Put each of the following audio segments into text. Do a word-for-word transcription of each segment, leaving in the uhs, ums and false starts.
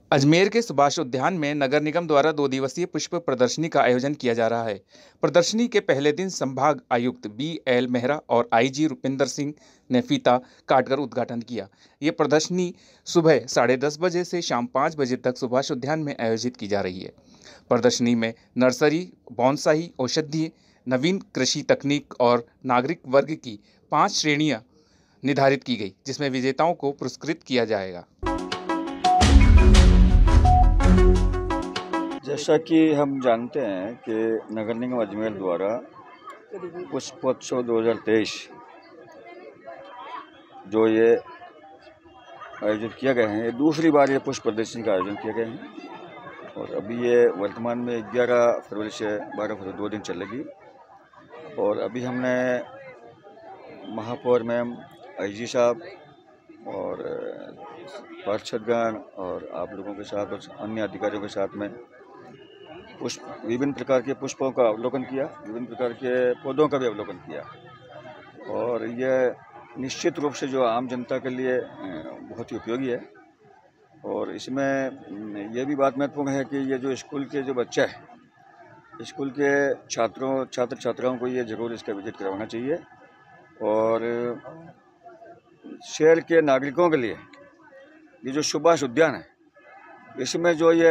अजमेर के सुभाष उद्यान में नगर निगम द्वारा दो दिवसीय पुष्प प्रदर्शनी का आयोजन किया जा रहा है। प्रदर्शनी के पहले दिन संभाग आयुक्त बी एल मेहरा और आईजी रुपिंदर सिंह ने फीता काटकर उद्घाटन किया। ये प्रदर्शनी सुबह साढ़े दस बजे से शाम पाँच बजे तक सुभाष उद्यान में आयोजित की जा रही है। प्रदर्शनी में नर्सरी, बॉन्साई, औषधीय, नवीन कृषि तकनीक और नागरिक वर्ग की पाँच श्रेणियाँ निर्धारित की गई, जिसमें विजेताओं को पुरस्कृत किया जाएगा। जैसा कि हम जानते हैं कि नगर निगम अजमेर द्वारा पुष्पोत्सव दो हज़ार तेईस जो ये आयोजित किया गया है, ये दूसरी बार ये पुष्प प्रदर्शनी का आयोजन किया गया है और अभी ये वर्तमान में ग्यारह फरवरी से बारह फरवरी दो दिन चलेगी। और अभी हमने महापौर मैम, आईजी साहब और पार्षदगण और आप लोगों के साथ और अन्य अधिकारियों के साथ में पुष्प विभिन्न प्रकार के पुष्पों का अवलोकन किया, विभिन्न प्रकार के पौधों का भी अवलोकन किया। और यह निश्चित रूप से जो आम जनता के लिए बहुत ही उपयोगी है। और इसमें यह भी बात महत्वपूर्ण है कि ये जो स्कूल के जो बच्चे हैं, स्कूल के छात्रों छात्र छात्राओं को ये ज़रूर इसका विजिट करवाना चाहिए। और शहर के नागरिकों के लिए ये जो सुभाष उद्यान है, इसमें जो ये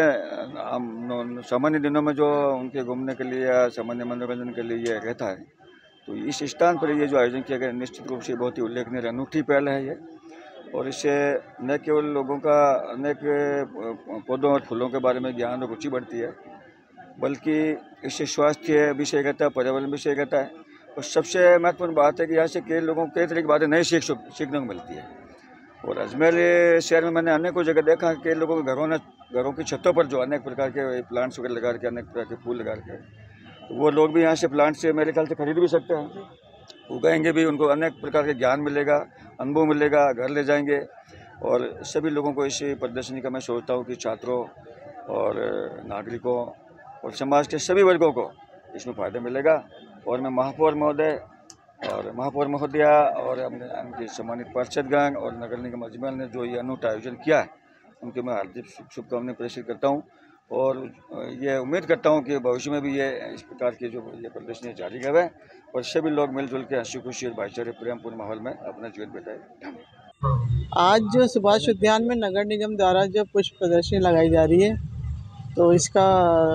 सामान्य दिनों में जो उनके घूमने के लिए या सामान्य मनोरंजन के लिए ये रहता है, तो इस स्थान पर ये जो आयोजन किया गया निश्चित रूप से बहुत ही उल्लेखनीय अनूठी पहल है ये। और इससे न केवल लोगों का अनेक पौधों और फूलों के बारे में ज्ञान और रुचि बढ़ती है, बल्कि इससे स्वास्थ्य विषय रहता है, पर्यावरण विषय रहता है। और सबसे महत्वपूर्ण बात है कि यहाँ से कई लोगों को कई तरह की बातें नई सीख सीखने को मिलती है। और अजमेर शहर में मैंने अनेकों जगह देखा कि लोगों के घरों ने घरों की छतों पर जो अनेक प्रकार के प्लांट्स वगैरह लगा के, अनेक प्रकार के फूल लगा के, तो वो लोग भी यहाँ से प्लांट से मेरे ख्याल से खरीद भी सकते हैं, उगाएंगे भी, उनको अनेक प्रकार के ज्ञान मिलेगा, अनुभव मिलेगा, घर ले जाएंगे। और सभी लोगों को इस प्रदर्शनी का मैं सोचता हूँ कि छात्रों और नागरिकों और समाज के सभी वर्गों को इसमें फ़ायदा मिलेगा। और मैं महापौर महोदय और महापौर महोदया और उनके सम्मानित पार्षदगण और नगर निगम अजमेर ने जो ये अनूठा आयोजन किया है, उनके मैं हार्दिक शुभकामनाएं प्रेषित करता हूं। और ये उम्मीद करता हूं कि भविष्य में भी ये इस प्रकार की जो ये प्रदर्शनी जारी रहे और सभी लोग मिलजुल के हंसी खुशी और भाईचारे प्रेमपूर्ण माहौल में अपना जीवन बिताए। आज जो सुभाष उद्यान में नगर निगम द्वारा जो पुष्प प्रदर्शनी लगाई जा रही है, तो इसका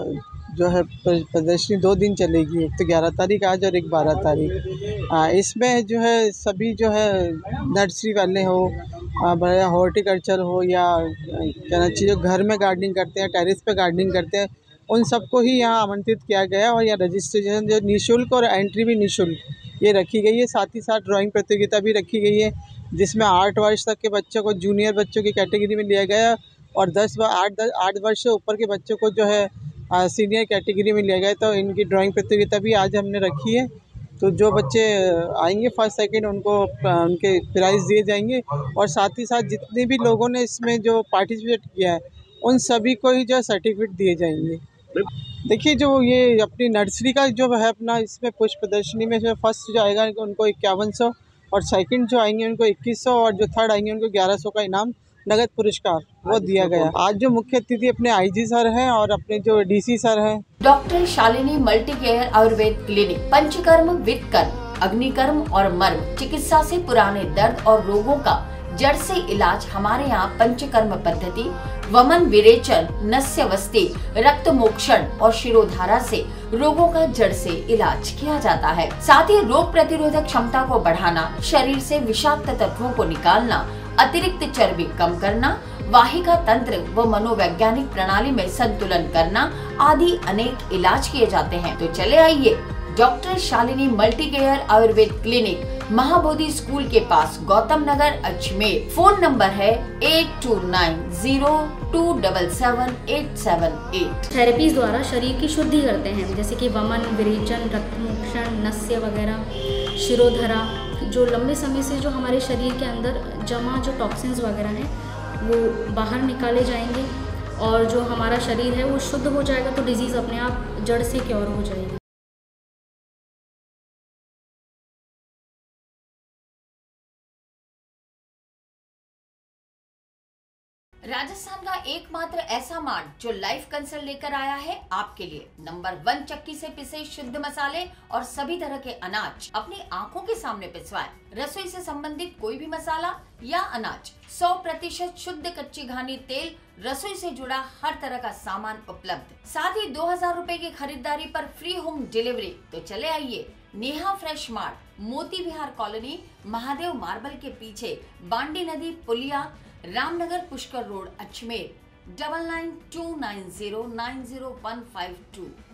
जो है प्रदर्शनी दो दिन चलेगी, एक तो ग्यारह तारीख आज और एक बारह तारीख। इसमें जो है सभी जो है नर्सरी वाले हो, बड़ा हॉर्टिकल्चर हो या कहना चाहिए घर में गार्डनिंग करते हैं, टेरेस पे गार्डनिंग करते हैं, उन सबको ही यहाँ आमंत्रित किया गया है। और यहाँ रजिस्ट्रेशन जो निःशुल्क और एंट्री भी निःशुल्क ये रखी गई है। साथ ही साथ ड्राइंग प्रतियोगिता भी रखी गई है, जिसमें आठ वर्ष तक के बच्चों को जूनियर बच्चों की कैटेगरी में लिया गया और दस व आठ दस आठ वर्ष से ऊपर के बच्चों को जो है सीनियर कैटेगरी में लिया गया। तो इनकी ड्राइंग प्रतियोगिता भी आज हमने रखी है। तो जो बच्चे आएंगे फर्स्ट सेकंड, उनको उनके प्राइज़ दिए जाएंगे। और साथ ही साथ जितने भी लोगों ने इसमें जो पार्टिसिपेट किया है, उन सभी को ही जो सर्टिफिकेट दिए जाएंगे। देखिए, जो ये अपनी नर्सरी का जो है अपना इसमें पुष्प प्रदर्शनी में जो फर्स्ट जो आएगा उनको इक्यावन सौ और सेकंड जो आएंगे उनको इक्कीस सौ और जो थर्ड आएंगे उनको ग्यारह सौ का इनाम नगद पुरस्कार वो दिया गया। आज जो मुख्य अतिथि अपने आईजी सर हैं और अपने जो डीसी सर हैं। Doctor Shalini multi care Ayurveda clinic panchakarma, वित्तकर्म, अग्निकर्म और मर्म चिकित्सा से पुराने दर्द और रोगों का जड़ से इलाज हमारे यहाँ पंचकर्म पद्धति, वमन विरेचन, नस्यवस्ती, रक्त मोक्षण और शिरोधारा से रोगों का जड़ से इलाज किया जाता है। साथ ही रोग प्रतिरोधक क्षमता को बढ़ाना, शरीर से विषाक्त तत्वों को निकालना, अतिरिक्त चर्बी कम करना, वाहिका तंत्र व मनोवैज्ञानिक प्रणाली में संतुलन करना आदि अनेक इलाज किए जाते हैं। तो चले आइए doctor Shalini multi care Ayurveda clinic, Mahabodhi school के पास, गौतम नगर, अजमेर। फोन नंबर है eight two nine zero two seven seven eight seven eight. Therapies द्वारा शरीर की शुद्धि करते हैं, जैसे कि वमन, विरेचन, रक्तमोक्षण, नस्य वगैरह, शिरोधरा। जो लंबे समय से जो हमारे शरीर के अंदर जमा जो टॉक्सिन्स वगैरह हैं वो बाहर निकाले जाएंगे और जो हमारा शरीर है वो शुद्ध हो जाएगा, तो डिजीज़ अपने आप जड़ से क्योर हो जाएगी। राजस्थान का एकमात्र ऐसा मार्ट जो लाइव कंसल्ट लेकर आया है आपके लिए नंबर वन चक्की से पिसे शुद्ध मसाले और सभी तरह के अनाज अपनी आंखों के सामने पिसवाएं। रसोई से संबंधित कोई भी मसाला या अनाज सौ प्रतिशत शुद्ध कच्ची घानी तेल, रसोई से जुड़ा हर तरह का सामान उपलब्ध, साथ ही दो हजार रूपए की खरीदारी पर फ्री होम डिलीवरी। तो चले आइए नेहा फ्रेश मार्ट, मोती विहार कॉलोनी, महादेव मार्बल के पीछे, बांडी नदी पुलिया, Ramnagar Pushkar road, Ajmer. Double nine two nine zero nine zero one five to.